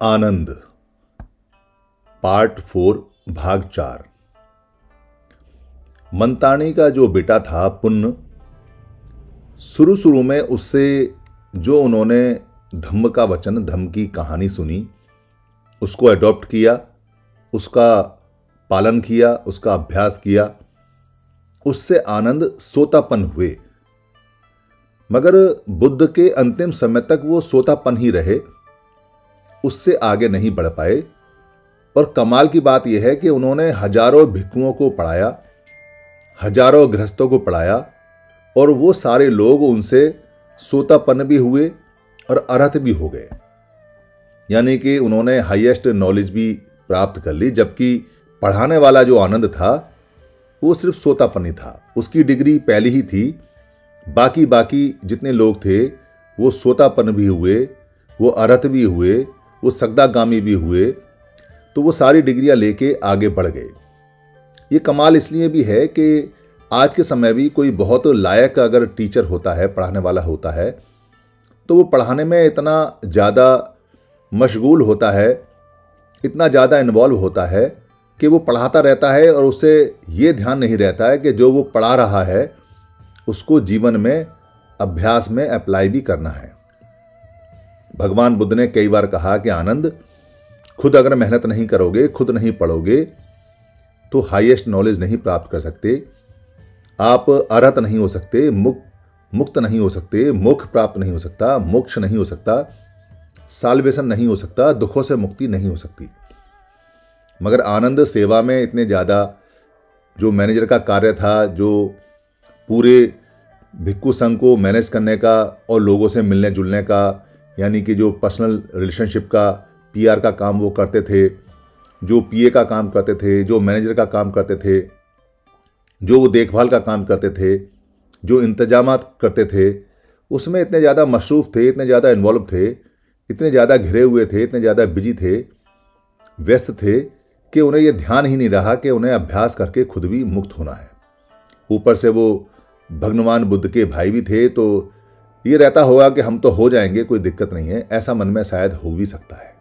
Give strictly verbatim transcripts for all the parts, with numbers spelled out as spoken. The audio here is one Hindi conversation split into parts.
आनंद पार्ट फोर भाग चार। मंतानी का जो बेटा था पुन्न, शुरू शुरू में उससे जो उन्होंने धम्म का वचन, धम्म की कहानी सुनी, उसको अडॉप्ट किया, उसका पालन किया, उसका अभ्यास किया, उससे आनंद सोतापन हुए। मगर बुद्ध के अंतिम समय तक वो सोतापन ही रहे, उससे आगे नहीं बढ़ पाए। और कमाल की बात यह है कि उन्होंने हजारों भिक्षुओं को पढ़ाया, हजारों गृहस्थों को पढ़ाया, और वो सारे लोग उनसे सोतापन भी हुए और अरहत भी हो गए। यानी कि उन्होंने हाईएस्ट नॉलेज भी प्राप्त कर ली, जबकि पढ़ाने वाला जो आनंद था वो सिर्फ सोतापन ही था। उसकी डिग्री पहले ही थी, बाकी बाकी जितने लोग थे वो सोतापन भी हुए, वो अरहत भी हुए, वो सगदागामी भी हुए। तो वो सारी डिग्रियां लेके आगे बढ़ गए। ये कमाल इसलिए भी है कि आज के समय भी कोई बहुत लायक अगर टीचर होता है, पढ़ाने वाला होता है, तो वो पढ़ाने में इतना ज़्यादा मशगूल होता है, इतना ज़्यादा इन्वॉल्व होता है कि वो पढ़ाता रहता है और उसे ये ध्यान नहीं रहता है कि जो वो पढ़ा रहा है उसको जीवन में, अभ्यास में अप्लाई भी करना है। भगवान बुद्ध ने कई बार कहा कि आनंद, खुद अगर मेहनत नहीं करोगे, खुद नहीं पढ़ोगे, तो हाईएस्ट नॉलेज नहीं प्राप्त कर सकते, आप अरहत नहीं हो सकते, मुक्त मुक्त नहीं हो सकते, मोक्ष प्राप्त नहीं हो सकता, मोक्ष नहीं हो सकता, साल्वेशन नहीं हो सकता, दुखों से मुक्ति नहीं हो सकती। मगर आनंद सेवा में इतने ज़्यादा, जो मैनेजर का कार्य था, जो पूरे भिक्षु संघ को मैनेज करने का और लोगों से मिलने जुलने का, यानी कि जो पर्सनल रिलेशनशिप का, पीआर का काम वो करते थे, जो पीए का काम करते थे, जो मैनेजर का काम करते थे, जो वो देखभाल का काम करते थे, जो इंतजामात करते थे, उसमें इतने ज़्यादा मशरूफ़ थे, इतने ज़्यादा इन्वॉल्व थे, इतने ज़्यादा घिरे हुए थे, इतने ज़्यादा बिजी थे, व्यस्त थे कि उन्हें ये ध्यान ही नहीं रहा कि उन्हें अभ्यास करके खुद भी मुक्त होना है। ऊपर से वो भगवान बुद्ध के भाई भी थे, तो ये रहता होगा कि हम तो हो जाएंगे, कोई दिक्कत नहीं है, ऐसा मन में शायद हो भी सकता है।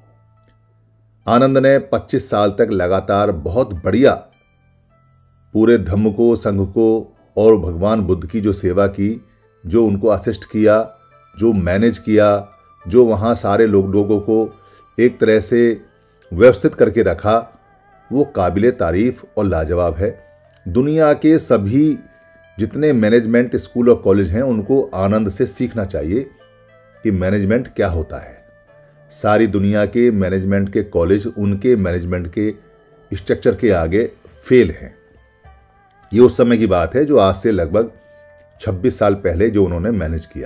आनंद ने पच्चीस साल तक लगातार बहुत बढ़िया पूरे धम्म को, संघ को और भगवान बुद्ध की जो सेवा की, जो उनको असिस्ट किया, जो मैनेज किया, जो वहाँ सारे लोग लोगों को एक तरह से व्यवस्थित करके रखा, वो काबिले तारीफ और लाजवाब है। दुनिया के सभी जितने मैनेजमेंट स्कूल और कॉलेज हैं, उनको आनंद से सीखना चाहिए कि मैनेजमेंट क्या होता है। सारी दुनिया के मैनेजमेंट के कॉलेज उनके मैनेजमेंट के स्ट्रक्चर के आगे फेल हैं। ये उस समय की बात है जो आज से लगभग छब्बीस साल पहले जो उन्होंने मैनेज किया।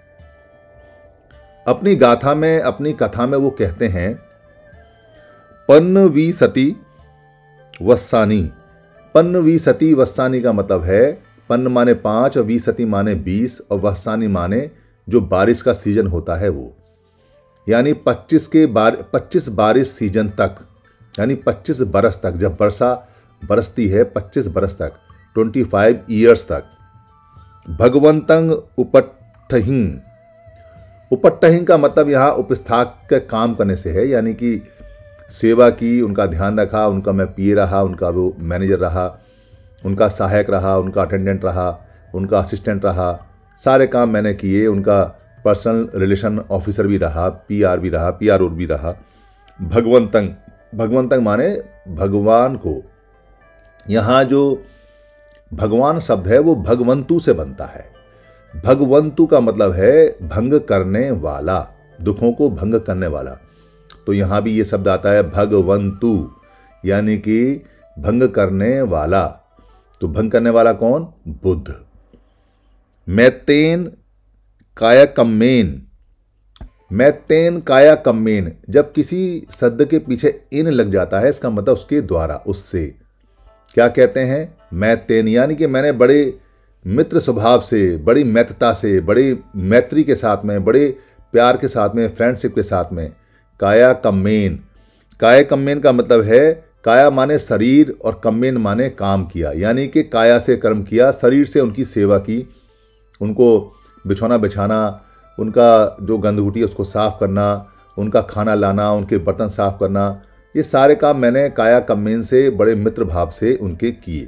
अपनी गाथा में, अपनी कथा में वो कहते हैं, पन्न वी सती वस्सानी। पन्न वी सती वस्सानी का मतलब है, पन्न माने पांच और वी सती माने बीस और वस्सानी माने जो बारिश का सीजन होता है वो, यानी पच्चीस के बार पच्चीस बारिश सीजन तक, यानी पच्चीस बरस तक, जब वर्षा बरसती है पच्चीस बरस तक, पच्चीस ईयर्स तक। भगवंतं उपट्ठहिं। उपट्ठहिं का मतलब यहाँ उपस्थाक का काम करने से है, यानी कि सेवा की, उनका ध्यान रखा, उनका मैं पीए रहा, उनका वो मैनेजर रहा, उनका सहायक रहा, उनका अटेंडेंट रहा, उनका असिस्टेंट रहा, सारे काम मैंने किए, उनका पर्सनल रिलेशन ऑफिसर भी रहा, पीआर भी रहा, पीआर भी रहा। भगवंतं, भगवंतं माने भगवान को। यहाँ जो भगवान शब्द है वो भगवंतु से बनता है। भगवंतु का मतलब है भंग करने वाला, दुखों को भंग करने वाला। तो यहाँ भी ये शब्द आता है भगवंतु, यानी कि भंग करने वाला। तो भंग करने वाला कौन? बुद्ध। मैतेन काया कम्मेन। मैतेन काया कम्मेन, जब किसी शब्द के पीछे इन लग जाता है, इसका मतलब उसके द्वारा, उससे। क्या कहते हैं? मैतेन, यानी कि मैंने बड़े मित्र स्वभाव से, बड़ी मैत्रता से, बड़ी मैत्री के साथ में, बड़े प्यार के साथ में, फ्रेंडशिप के साथ में। काया कम्मेन। काया कम्मेन का मतलब है, काया माने शरीर और कम्मेन माने काम किया, यानी कि काया से कर्म किया, शरीर से उनकी सेवा की, उनको बिछौना बिछाना, उनका जो गंदगुटी है उसको साफ करना, उनका खाना लाना, उनके बर्तन साफ करना, ये सारे काम मैंने काया कम्मेन से बड़े मित्र भाव से उनके किए।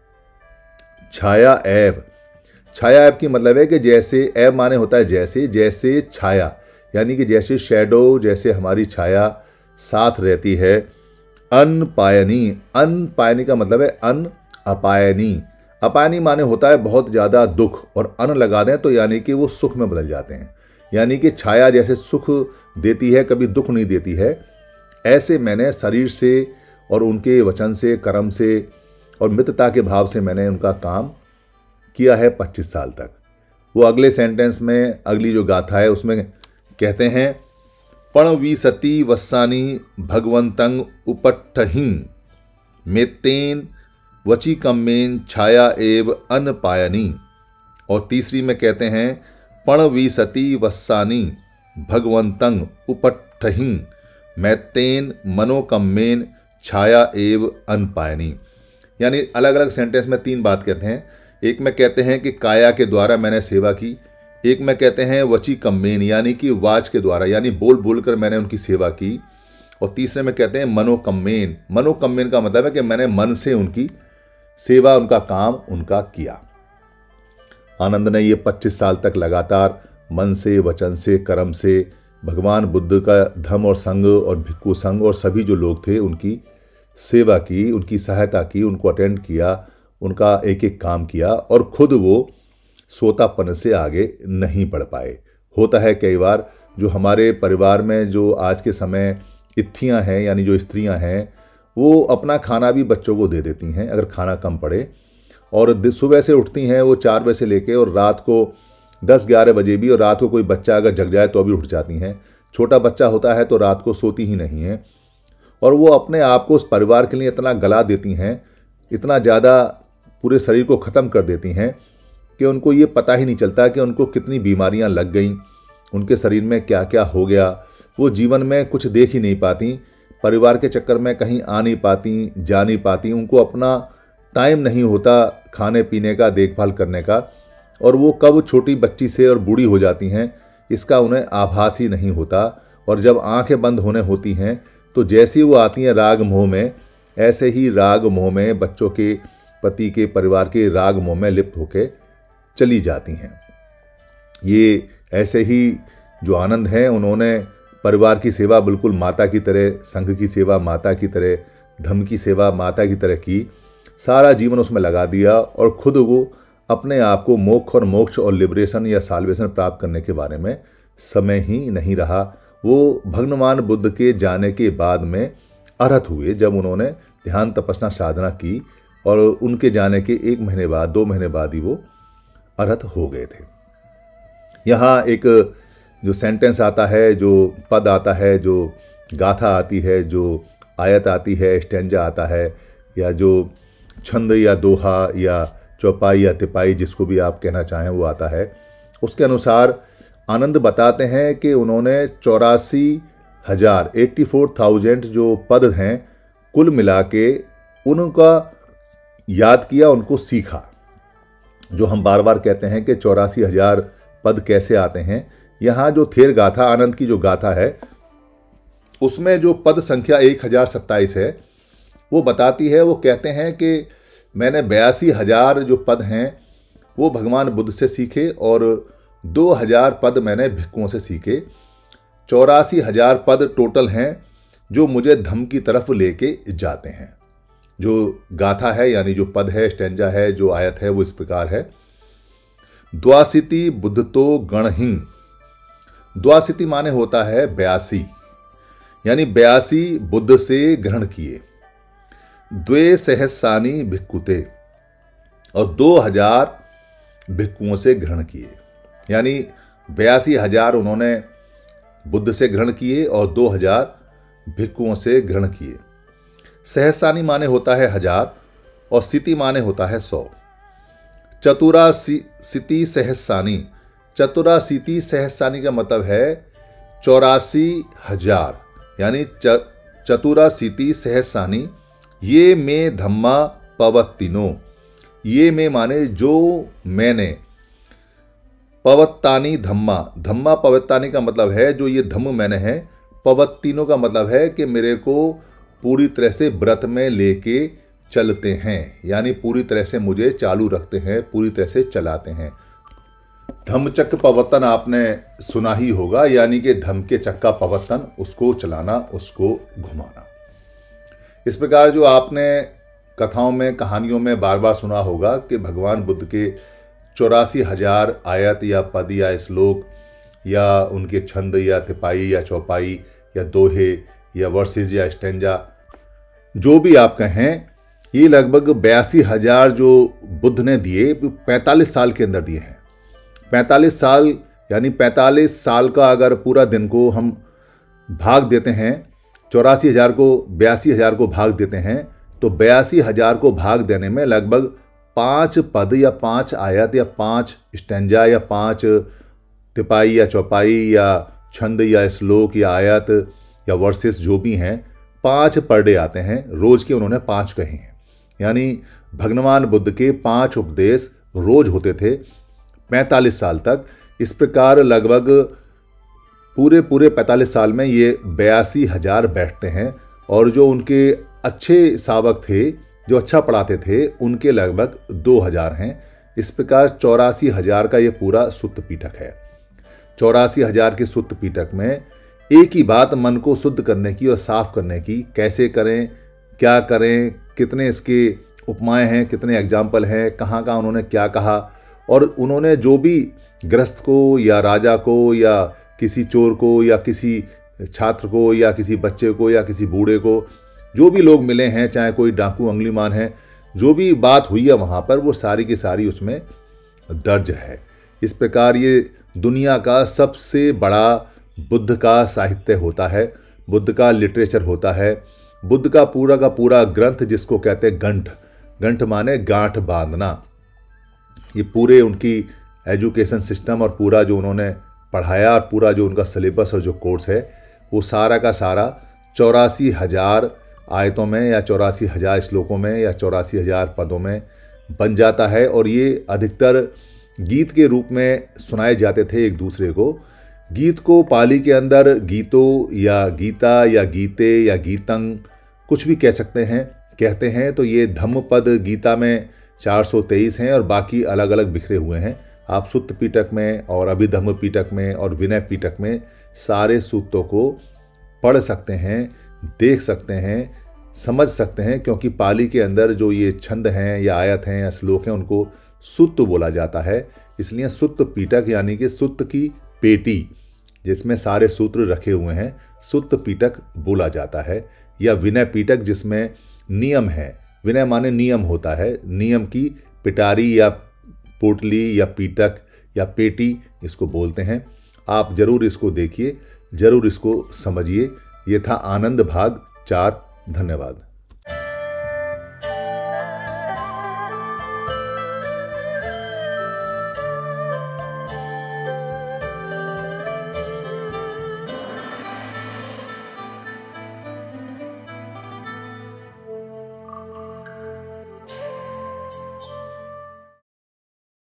छाया ऐब, छाया ऐब की मतलब है कि जैसे, ऐब माने होता है जैसे, जैसे छाया यानी कि जैसे शैडो, जैसे हमारी छाया साथ रहती है। अन पायनी, अन पायनी का मतलब है अन अपायनी। अपायनी माने होता है बहुत ज़्यादा दुख, और अन लगा दें तो यानी कि वो सुख में बदल जाते हैं। यानी कि छाया जैसे सुख देती है, कभी दुख नहीं देती है, ऐसे मैंने शरीर से और उनके वचन से, कर्म से और मित्रता के भाव से मैंने उनका काम किया है पच्चीस साल तक। वो अगले सेंटेंस में, अगली जो गाथा है उसमें कहते हैं, पणवीसति वस्सानी भगवंतं उपट्ठहिं मेत्तेन वची कम्मेन छाया एव अन पायनी। और तीसरी में कहते हैं, पणवीसति वस्सानी भगवंतं उपट्ठहिं मैत्तेन मनोकम्मेन छाया एव अन पायनी। यानी अलग अलग सेंटेंस में तीन बात कहते हैं। एक में कहते हैं कि काया के द्वारा मैंने सेवा की, एक में कहते हैं वची कम्मेन यानी कि वाच के द्वारा, यानी बोल बोल कर मैंने उनकी सेवा की, और तीसरे में कहते हैं मनोकम्मेन। मनोकम्मेन का मतलब है कि मैंने मन से उनकी सेवा, उनका काम उनका किया। आनंद ने ये पच्चीस साल तक लगातार मन से, वचन से, कर्म से भगवान बुद्ध का धम्म और संग और भिक्खु संघ और सभी जो लोग थे उनकी सेवा की, उनकी सहायता की, उनको अटेंड किया, उनका एक एक काम किया, और खुद वो सोतापन से आगे नहीं बढ़ पाए। होता है कई बार जो हमारे परिवार में जो आज के समय इत्थियाँ हैं यानी जो स्त्रियाँ हैं, वो अपना खाना भी बच्चों को दे देती हैं अगर खाना कम पड़े, और सुबह से उठती हैं वो चार बजे से लेके और रात को दस ग्यारह बजे भी, और रात को कोई बच्चा अगर जग जाए तो भी उठ जाती हैं। छोटा बच्चा होता है तो रात को सोती ही नहीं है, और वो अपने आप को उस परिवार के लिए इतना गला देती हैं, इतना ज़्यादा पूरे शरीर को ख़त्म कर देती हैं कि उनको ये पता ही नहीं चलता कि उनको कितनी बीमारियां लग गईं, उनके शरीर में क्या क्या हो गया। वो जीवन में कुछ देख ही नहीं पाती, परिवार के चक्कर में कहीं आ नहीं पाती, जा नहीं पाती, उनको अपना टाइम नहीं होता खाने पीने का, देखभाल करने का, और वो कब छोटी बच्ची से और बूढ़ी हो जाती हैं इसका उन्हें आभास ही नहीं होता। और जब आंखें बंद होने होती हैं तो जैसे ही वो आती हैं राग मोह में, ऐसे ही राग मोह में, बच्चों के, पति के, परिवार के राग मोह में लिप्त होकर चली जाती हैं। ये ऐसे ही जो आनंद हैं, उन्होंने परिवार की सेवा बिल्कुल माता की तरह, संघ की सेवा माता की तरह, धम्म की सेवा माता की तरह की, सारा जीवन उसमें लगा दिया, और खुद वो अपने आप को मोक्ष और मोक्ष और लिबरेशन या साल्वेशन प्राप्त करने के बारे में समय ही नहीं रहा। वो भगवान बुद्ध के जाने के बाद में अरहत हुए, जब उन्होंने ध्यान तपस्या साधना की, और उनके जाने के एक महीने बाद, दो महीने बाद ही वो अरहत हो गए थे। यहाँ एक जो सेंटेंस आता है, जो पद आता है, जो गाथा आती है, जो आयत आती है, स्टेंजा आता है, या जो छंद या दोहा या चौपाई या तिपाई, जिसको भी आप कहना चाहें, वो आता है। उसके अनुसार आनंद बताते हैं कि उन्होंने चौरासी हजार एट्टी फोर थाउजेंड जो पद हैं कुल मिला के उनका याद किया, उनको सीखा। जो हम बार बार कहते हैं कि चौरासी हजार पद कैसे आते हैं, यहाँ जो थेर गाथा, आनंद की जो गाथा है, उसमें जो पद संख्या एक हजार सत्ताईस है वो बताती है। वो कहते हैं कि मैंने बयासी हजार जो पद हैं वो भगवान बुद्ध से सीखे, और दो हजार पद मैंने भिक्खुओं से सीखे। चौरासी हजार पद टोटल हैं जो मुझे धम्म की तरफ लेके जाते हैं। जो गाथा है यानी जो पद है, स्टेंजा है, जो आयत है, वो इस प्रकार है। द्वासिति बुद्ध तो गणहिं। द्वासिति माने होता है बयासी, यानी बयासी बुद्ध से ग्रहण किए। द्वे सहस्रानी भिक्खुते, और दो हजार भिक्खुओं से ग्रहण किए, यानी बयासी हजार उन्होंने बुद्ध से ग्रहण किए और दो हजार भिक्खुओं से ग्रहण किए। सहस्रानी माने होता है हजार, और सिति माने होता है सौ। चतुराशीति सहस्रानी, चतुराशीति सहस्रानी का मतलब है चौरासी हजार, यानी चतुराशीति सहस्रानी। ये में धम्मा पवत्तिनो, ये में माने जो मैंने, पवत्तानी धम्मा, धम्मा पवत्तानी का मतलब है जो ये धम्म मैंने है, पवत्तीनो का मतलब है कि मेरे को पूरी तरह से व्रत में लेके चलते हैं, यानी पूरी तरह से मुझे चालू रखते हैं, पूरी तरह से चलाते हैं। धम्मचक्र पवत्तन आपने सुना ही होगा, यानी कि धम्म के चक्का पवत्तन, उसको चलाना, उसको घुमाना। इस प्रकार जो आपने कथाओं में, कहानियों में बार बार सुना होगा कि भगवान बुद्ध के चौरासी हजार आयत या पद या श्लोक या उनके छंद या तिपाई या चौपाई या दोहे या वर्सेस या स्टेंजा, जो भी आप कहें, ये लगभग बयासी हजार जो बुद्ध ने दिए पैंतालीस साल के अंदर दिए हैं। पैंतालीस साल यानी पैंतालीस साल का अगर पूरा दिन को हम भाग देते हैं, चौरासी हजार को बयासी हजार को भाग देते हैं, तो बयासी हजार को भाग देने में लगभग पाँच पद या पाँच आयत या पाँच स्टेंजा या पाँच तिपाई या चौपाई या छंद या श्लोक या आयत या वर्सेस जो भी हैं, पाँच पर डे आते हैं। रोज के उन्होंने पाँच कहे हैं, यानी भगवान बुद्ध के पाँच उपदेश रोज होते थे पैंतालीस साल तक। इस प्रकार लगभग पूरे पूरे पैंतालीस साल में ये बयासी हजार बैठते हैं, और जो उनके अच्छे सावक थे, जो अच्छा पढ़ाते थे, उनके लगभग दो हजार हैं। इस प्रकार चौरासी हजार का ये पूरा सुत्त पीठक है। चौरासी हजार के सुत्त पीठक में एक ही बात मन को शुद्ध करने की और साफ करने की, कैसे करें, क्या करें, कितने इसके उपमाएं हैं, कितने एग्जाम्पल हैं, कहाँ कहाँ उन्होंने क्या कहा, और उन्होंने जो भी गृहस्थ को या राजा को या किसी चोर को या किसी छात्र को या किसी बच्चे को या किसी बूढ़े को, जो भी लोग मिले हैं, चाहे कोई डाकू अंगुलीमान है, जो भी बात हुई है वहाँ पर, वो सारी की सारी उसमें दर्ज है। इस प्रकार ये दुनिया का सबसे बड़ा बुद्ध का साहित्य होता है, बुद्ध का लिटरेचर होता है, बुद्ध का पूरा का पूरा ग्रंथ, जिसको कहते हैं गंठ। गंठ माने गांठ बांधना। ये पूरे उनकी एजुकेशन सिस्टम और पूरा जो उन्होंने पढ़ाया और पूरा जो उनका सिलेबस और जो कोर्स है, वो सारा का सारा चौरासी हजार आयतों में या चौरासी हजार श्लोकों में या चौरासी हजार पदों में बन जाता है। और ये अधिकतर गीत के रूप में सुनाए जाते थे एक दूसरे को। गीत को पाली के अंदर गीतो या गीता या गीते या गीतंग कुछ भी कह सकते हैं, कहते हैं। तो ये धम्म पद गीता में चार सौ तेईस हैं और बाकी अलग अलग बिखरे हुए हैं। आप सुत्त पीठक में और अभिधम्म पीठक में और विनय पीठक में सारे सूत्रों को पढ़ सकते हैं, देख सकते हैं, समझ सकते हैं, क्योंकि पाली के अंदर जो ये छंद हैं या आयत हैं या श्लोक हैं, उनको सुत्त बोला जाता है। इसलिए सुत्त पीठक यानी कि सुत्त की पेटी, जिसमें सारे सूत्र रखे हुए हैं, सुत्त पीठक बोला जाता है। या विनय पीठक, जिसमें नियम है। विनय माने नियम होता है, नियम की पिटारी या पोटली या पीठक या पेटी इसको बोलते हैं। आप जरूर इसको देखिए, जरूर इसको समझिए। ये था आनंद भाग चार। धन्यवाद।